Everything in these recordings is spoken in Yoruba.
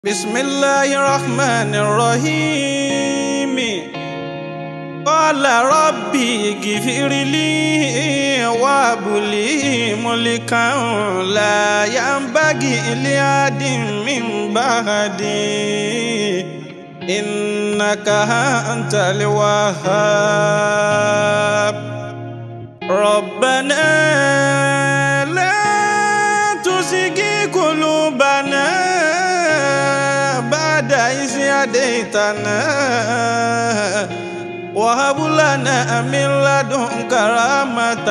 بسم الله الرحمن الرحيم قال ربي اغفر لي وهب لي ملكا لا ينبغي لأحد من بعدي إنك أنت الوهاب ربنا لا تزغ قلوبنا بعد إذ هديتنا وهب لنا من لدنك رحمة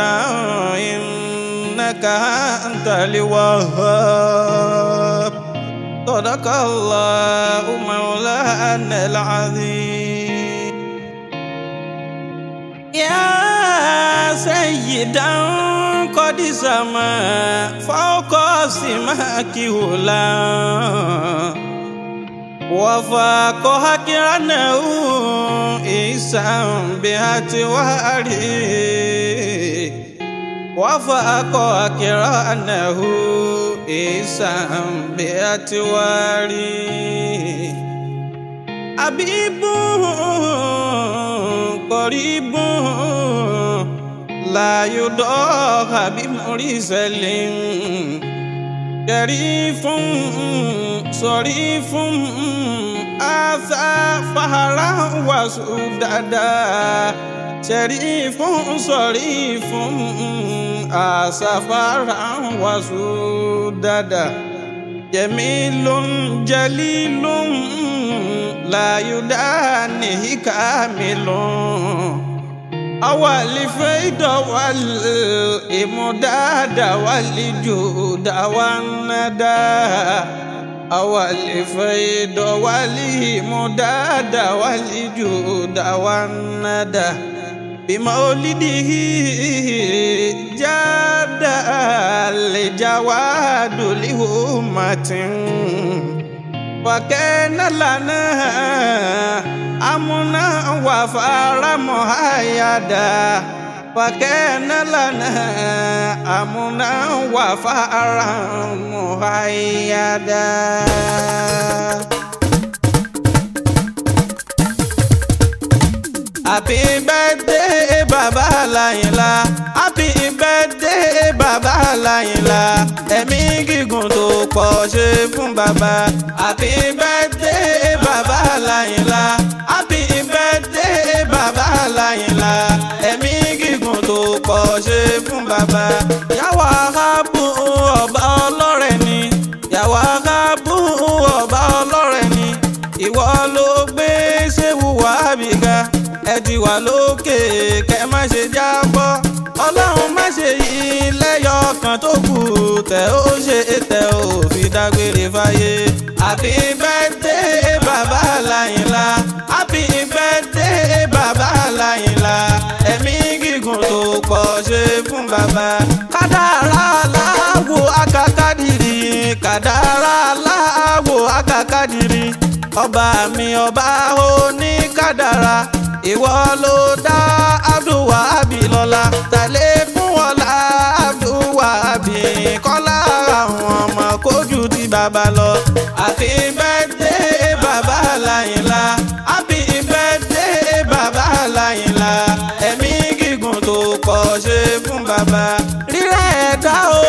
إنك أنت الوهاب صدق الله مولانا العظيم يا سيدا قد سما فوق سماك هلا وفاق هكرانه إيسان بهات واري وفاق هكرانه إيسان بهات واري حبيب قريب لا يضاهى بمرسل شريف صريف آثى فهرا وسدادا شريف صريف آثى فهرا وسدادا جميل جليل لا يدانه كامل أول فيد والإمداد والجود والندى أول فيد والإمداد والجود والندى بمولده جاد الجواد لأمة وكان لنا أمنا وفار مهيدا وكان لنا أمنا وفار مهيدا Happy birthday Baba Layinla Happy birthday Baba Layinla ẹ̀mí gígùn tó pọ̀ ṣe fún bàbá Happy birthday Baba Layinla Happy birthday Baba Layinla ẹ̀mí gígùn tó pọ̀ ṣe fún bàbá yàwá kábù ọba ọlọ́rẹ̀ ni yàwá kábù ọba ọlọ́rẹ̀ ni ìwọ ló gbé ṣéwù Wàhábì ẹ ti wà lókè kẹ́ má ṣe jábọ́ ọlọ́run má ṣe yí lẹ́yọ kan tó kù tẹ̀ ó ṣe tẹ̀ ó fi dágbére fáyé. Happy birthday Baba Layinla Happy birthday Baba Layinla ẹ̀mí gígùn tó pọ̀ ṣe fún bàbá. Kádàrá aláwo akakadiri kádàrá aláwo akakadiri ọba mi ọba oní kádàrá ìwọ ló dá Abdulwahabi lọ́lá tàlẹ́ fún ọlá Abdulwahabi kọ́lá àwọn ọmọ kójú ti bàbá lọ. Happy birthday Baba Layinla Happy birthday Baba Layinla ẹ̀mí gígùn tó pọ̀ ṣe fún bàbá. Rírẹ̀ ẹ̀dá o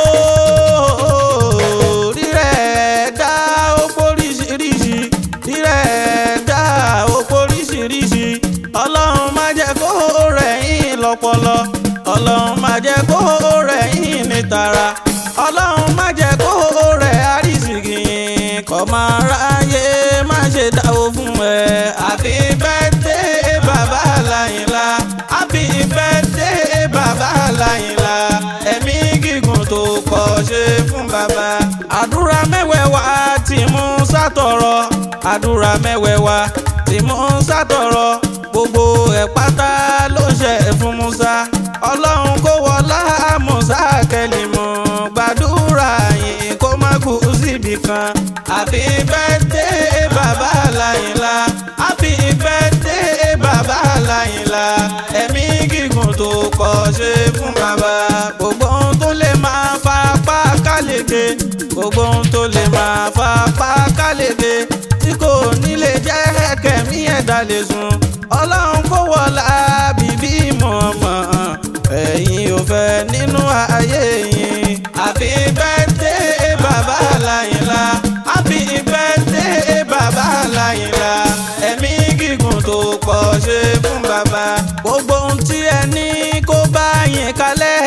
rírẹ̀ ẹ̀dá ó póríṣiríṣi rírẹ̀ ẹ̀dá ó póríṣiríṣi ọlọ́run má jẹ́ kó rẹ̀ yín lọ́pọlọ ọlọ́run má jẹ́ kó rẹ̀ yín ní tara ọlọ́run má jẹ́ kó rẹ̀ àrísìkì kọ́ máa ráyè má ṣe dáwó fún ẹ. Happy birthday Baba Layinla Happy birthday Baba Layinla ẹ̀mí gígùn tó pọ̀ ṣe fún bàbá. Àdúrà mẹ́wẹ̀ẹ̀wá tí mò ń sátọrọ àdúrà mẹ́wẹ̀ẹ̀wá tí mò ń sátọrọ gbogbo ẹ̀ pátá ló ṣe fún Musa ọlọ́run kó wọlá Musa Kẹ́límù gbàdúrà yìí kó má kú síbi kan. Happy birthday Baba Layinla Happy birthday Baba Layinla ẹ̀mí gígùn tó pọ̀ ṣe fún bàbá. Gbogbo ohun tó lè máa fa apá kálẹ̀kẹ́ gbogbo ohun tó lè máa fa apá kálẹ̀kẹ́ kò ní lè jẹ́ kẹ̀mí ẹ̀dá lè sùn ọlọ́run kó wọlá bíbí mọ̀ọ́mọ̀ ẹ̀yin ò fẹ́ nínú ayé yín. Happy birthday bàbá Àlàyìnlá, happy birthday bàbá Àlàyìnlá, ẹ̀mí gígùn tó pọ̀ ṣe fún bàbá. Gbogbo ohun tí ẹ ní kó bá yín kalẹ̀,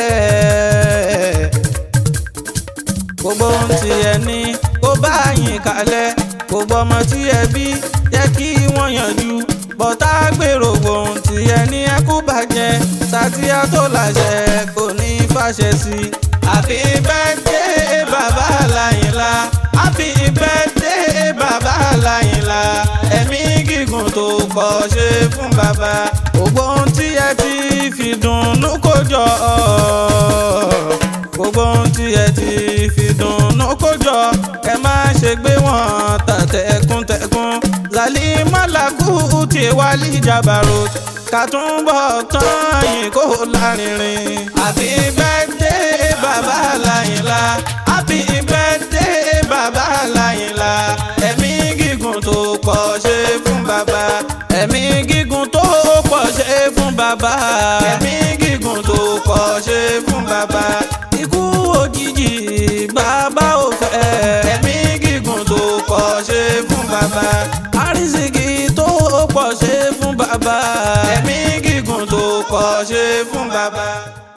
gbogbo ohun tí ẹ ní kó bá yín kalẹ̀, gbogbo ọmọ tí ẹ bí jẹ́ kí wọ́n yanjú bọ́tà gbèrò ohun tí ẹ ní ẹ kú bàjẹ́ Sàtíyà tó láṣẹ kò ní fàṣẹ sí. Happy birthday bàbá Àlàyìnlá, happy birthday bàbá Àlàyìnlá, ẹ̀mí gígùn tó pọ̀ ṣe fún bàbá. Gbogbo ohun tí ẹ ti fi dùnnú kó jọ, gbogbo ohun tí ẹ ti fi dùnnú kó jọ, ẹ má ṣe gbé wọn tà tẹkuntẹkun. Zalima Lakuti Wali Jabarut kàtúnbọ̀ tán yìí kó lárinrin. Happy birthday bàbá Àlàyìnlá, happy birthday bàbá Àlàyìnlá, ẹ̀mí gígùn tó pọ̀ ṣe fún bàbá, ẹ̀mí gígùn tó pọ̀ ṣe fún bàbá, ẹ̀mí gígùn tó pọ̀ ṣe fún bàbá. Ikú òjijì bàbá ò fẹ́, ẹ̀mí gígùn tó pọ̀ ṣe fún bàbá. Àrísìkí tó pọ̀ ṣe fún bàbá, ẹ̀mí gígùn tó pọ̀ ṣe fún bàbá.